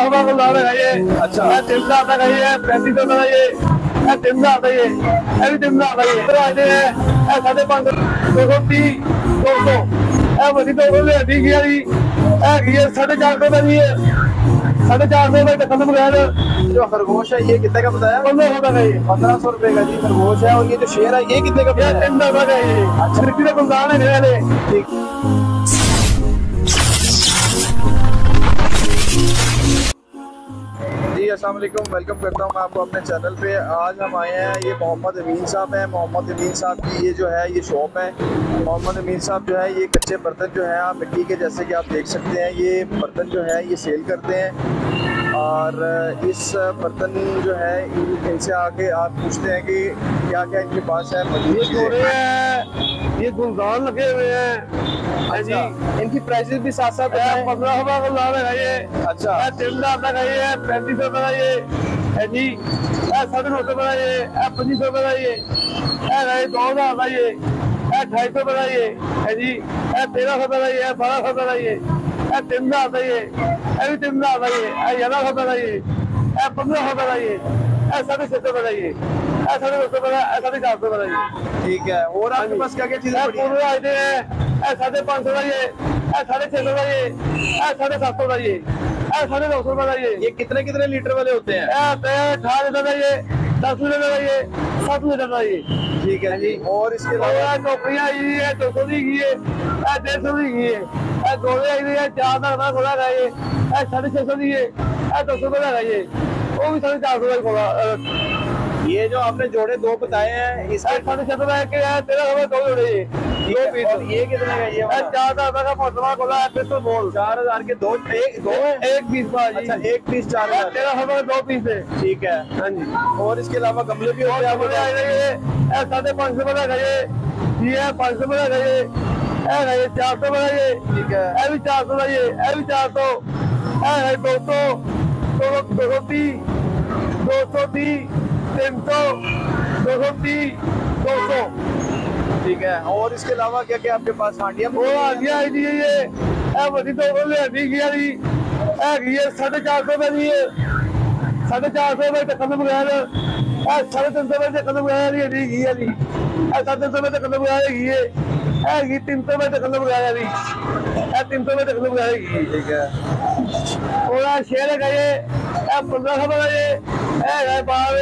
1500 गुलदान है ये। अच्छा 3000 तक है ये, 3500 का ये 3000 का ये भी 3000 का ये आते हैं 550 230 200 बड़ी 200 ले दी गई है 450 का भी है 450 में खत्म गया। जो खरगोश है ये कितने का बताया? 1500 का ये 1500 रुपए का जी खरगोश है। और ये जो शेर है ये कितने का बताया? 3000 का ये। अच्छा कितने गुलदान है मेरे ठीक। जी अस्सलाम वालेकुम, वेलकम करता हूँ मैं आपको अपने चैनल पे। आज हम आए हैं, ये मोहम्मद अमीन साहब हैं। मोहम्मद अमीन साहब की ये जो है ये शॉप है। मोहम्मद अमीन साहब जो है ये कच्चे बर्तन जो है आप मिट्टी के, जैसे कि आप देख सकते हैं, ये बर्तन जो है ये सेल करते हैं। और इस बर्तन जो है इनसे आके आप पूछते हैं कि क्या क्या इनके पास है। ये गुलदान लगे हुए हैं। अच्छा इनकी प्राइसेस भी साथ साथ है। 1500 गुलदान है ये। अच्छा 3000 तक है ये, 3500 का ये है जी, 950 का ये 2500 का ये 2000 का ये 250 का ये है जी, 1300 का ये 1200 का ये 3000 का ये भी 3000 का ये 1100 का ये 1500 का ये 650 का ये 250 का 450 का ये। ठीक है। और आपके पास क्या क्या चीजें आते हैं 550 का ये 650 का ये 750 का ये 950 का ये कितने कितने लीटर वाले होते हैं? 18 लीटर का ये 10 लीटर का ये 7 लीटर का ये। ठीक है जी। और इसके अलावा टोकरियाँ आई है 200 की है 150 की है, गोले आई है 4 का गोला का ये 650 की है 200 का ये, वो भी 450 का गोला। ये जो आपने जोड़े दो बताए हैं इसके 650 के 1300 दो जोड़े ये। और ये कितने का? ये 4000 का मोटरवा गोला है, पिस्तौल बोल 4000 के दो एक पीस का। अच्छा एक पीस 4000, 1300 का 2 पीस है। ठीक है। हाँ जी। और इसके अलावा गमले भी होते हैं? 550 का ये 500 का ये 400 का ये। ठीक है। भी 400 का ये भी 400 200 230 230 300 230 200। ठीक है। और इसके अलावा क्या क्या आपके पास हांडियां? वो आ गया ये बड़ी तो ले दी गया है 450 का दी है 450 में खत्म गया 350 में खत्म गया ये दी गई है 350 में खत्म गया ये 300 में खत्म गया 300 में खत्म गया। ठीक है। और शेर है ये 1500 का ये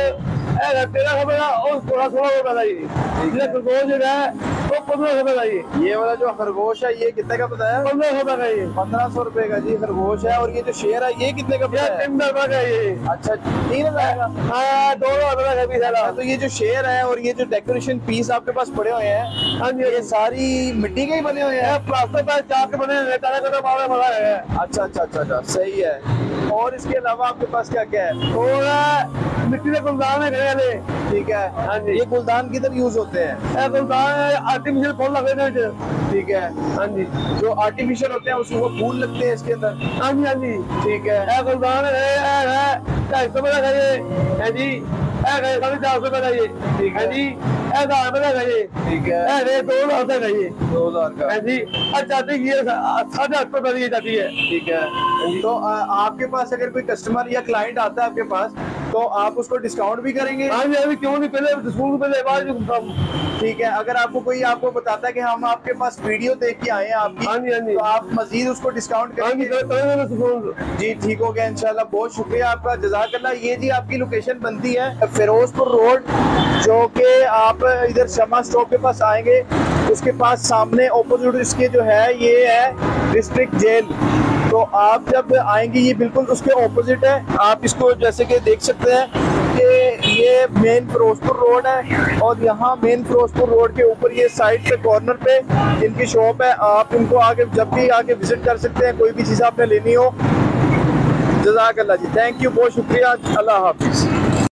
1300 का और 1600 का ये खरगोश है वो 1500 का ये वाला जो खरगोश है ये कितने का बताया? 1500 का ये 1500 रुपए का जी खरगोश है। और ये जो शेर है ये कितने का बताया? 3000 का ये। अच्छा 3000 का? हाँ 2000 का भी सारा। तो ये जो शेर है और ये जो डेकोरेशन पीस आपके पास पड़े हुए हैं, हाँ जी, ये सारी मिट्टी के ही बने हुए हैं? प्लास्टर का चाक के बने हुए बड़ा है। अच्छा अच्छा अच्छा अच्छा सही है। और इसके अलावा आपके पास क्या क्या है? और मिट्टी के गुलदान है घर वाले। ठीक है। हाँ जी। ये गुलदान किधर यूज होते हैं? गुलदान आर्टिफिशियल फूल लगे थे। ठीक है। हाँ जी। जो आर्टिफिशियल होते हैं उसको फूल लगते हैं इसके अंदर? हाँ जी हाँ जी। ठीक है। गुलदान है 250 का है जी 450 का ये। ठीक है जी 1000 का ये। ठीक है। 2000 का ये 2000 का है जी। अच्छा ठीक है 850 का ये जाती है। ठीक है। तो आपके पास अगर कोई कस्टमर या क्लाइंट आता है आपके पास तो आप उसको डिस्काउंट भी करेंगे? हाँ जी अभी क्यों नहीं, पहले डिस्काउंट पहले बाद। ठीक है। अगर आपको कोई आपको बताता है कि हम आपके पास वीडियो देख के आए हैं आपकी, हाँ जी हाँ जी, तो आप मजीद उसको डिस्काउंट करेंगे? जी ठीक हो गया इंशाल्लाह। बहुत शुक्रिया आपका, जज़ाकल्लाह। ये जी आपकी लोकेशन बनती है फिरोजपुर रोड, जो कि आप इधर शमा स्टॉप के पास आएंगे उसके पास सामने ऑपोजिट इसके जो है ये है डिस्ट्रिक्ट जेल। तो आप जब आएंगे ये बिल्कुल उसके ऑपोजिट है। आप इसको जैसे कि देख सकते हैं कि ये मेन फिरोजपुर रोड है और यहाँ मेन फिरोजपुर रोड के ऊपर ये साइड पे कॉर्नर पे इनकी शॉप है। आप इनको आगे जब भी आके विजिट कर सकते हैं, कोई भी चीज़ आपने लेनी हो। जज़ाकल्लाह जी, थैंक यू, बहुत शुक्रिया, अल्लाह हाफिज़।